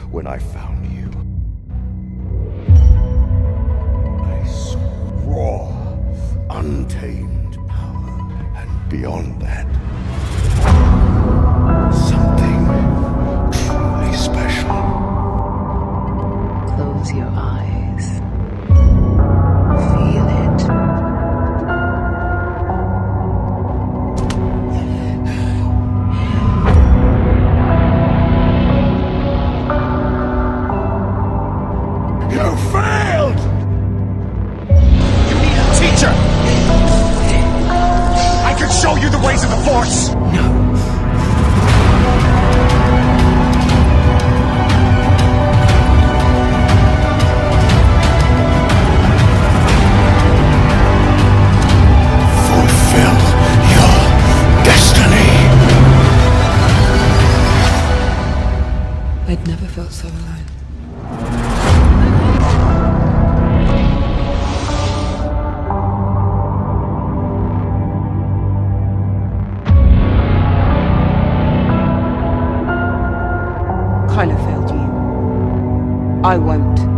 when I found you. I saw raw, untamed power, and beyond that, something truly special. Close your eyes. Feel it. You failed! You need a teacher! I can show you the ways of the Force! No. Fulfill your destiny! I'd never felt so alone. Kylo failed you. I won't.